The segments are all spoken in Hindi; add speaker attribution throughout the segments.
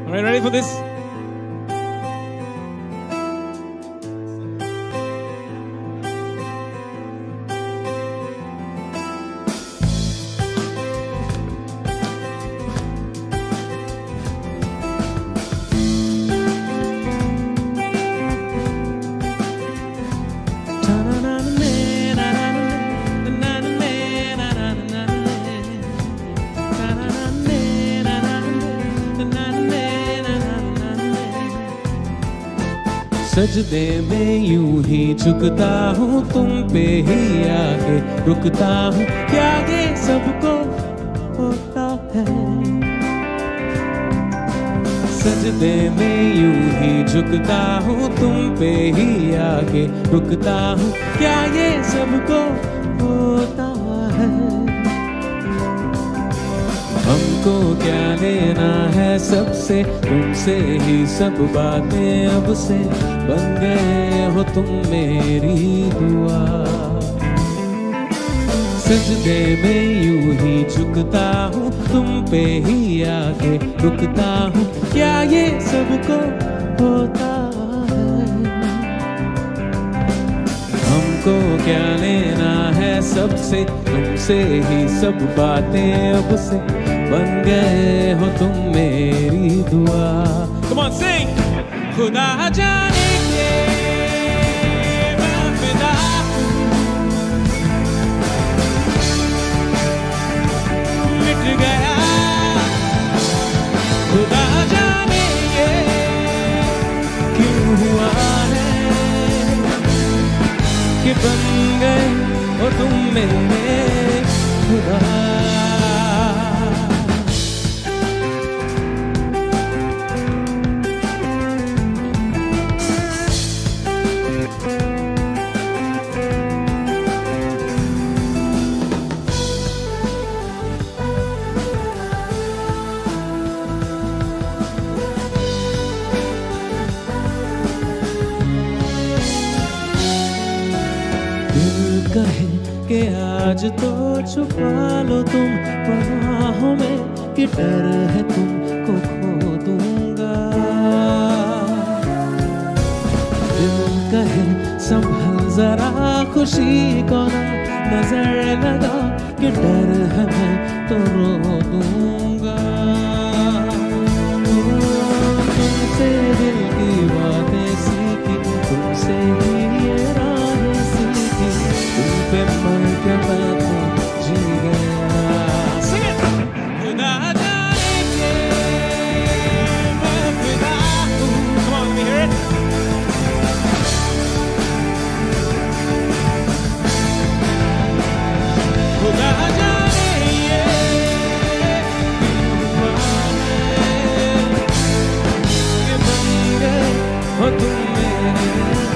Speaker 1: Are you ready for this? सजदे में यूं ही झुकता हूँ, तुम पे ही आके रुकता हूँ, क्या ये सबको होता है। सजदे में यूं ही झुकता हूँ, तुम पे ही आके रुकता हूँ, क्या ये सबको होता है। हमको क्या लेना है सबसे, तुमसे ही सब बातें अब से, बन गए हो तुम मेरी दुआ। सजदे में यूं ही झुकता हूँ, तुम पे ही आके रुकता हूँ, क्या ये सबको होता है। हमको क्या लेना है सबसे, तुमसे ही सब बातें अब से, बन गए हो तुम मेरी दुआ। Come on, sing! खुदा जाने के मैं फिदा हूँ, मिट गया खुदा जाने ये क्यों हुआ है, कि बन गए हो तुम मेरे खुदा। कहे कि आज तो छुपा लो तुम पनाहों में, कि डर है तुमको खो दूंगा। दिल कहे संभल जरा खुशी को ना नजर लगा, कि डर है मैं तो रो दूंगा। तुमसे दिल की बातें सीखी, तुमसे ही ये राहें सीखी, तुम पे मर के मैं तो जी गया। खुदा जाने के मैं फिदा हूँ। Come on, let me hear it. खुदा जाने ये क्यों हुआ है, कि बन गए हो तुम मेरे।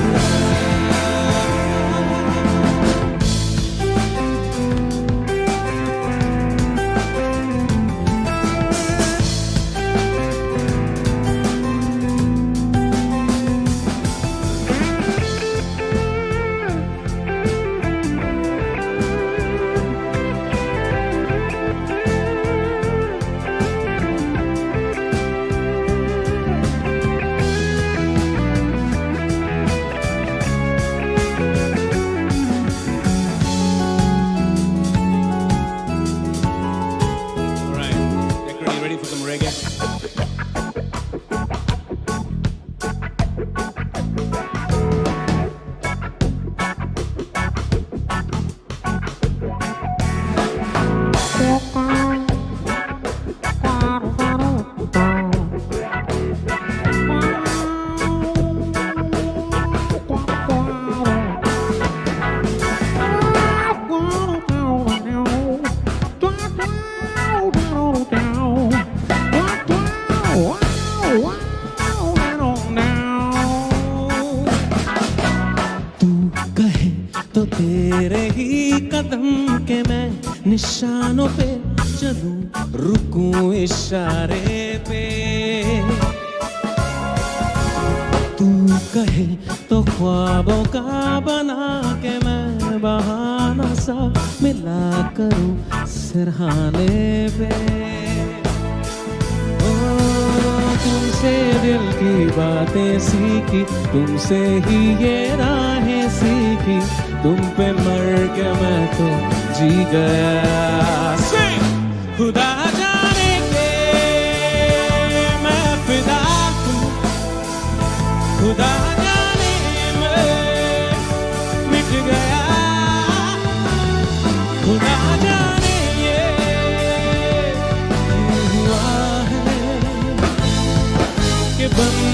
Speaker 1: तो तेरे ही कदम के मैं निशानों पे चलूं, रुकूं इशारे पे। तू कहे तो ख्वाबों का बना के मैं बहाना सा मिला करूं सिरहाने पे। ओ तुम तुमसे दिल की बातें सीखी, तुमसे ही ये राहें सीखी, तुम पे मर के मैं तो जी गया। खुदा जाने के मैं फिदा हूँ, खुदा जाने मैं मिट गया, खुदा जाने ये हुआ है कि बंदा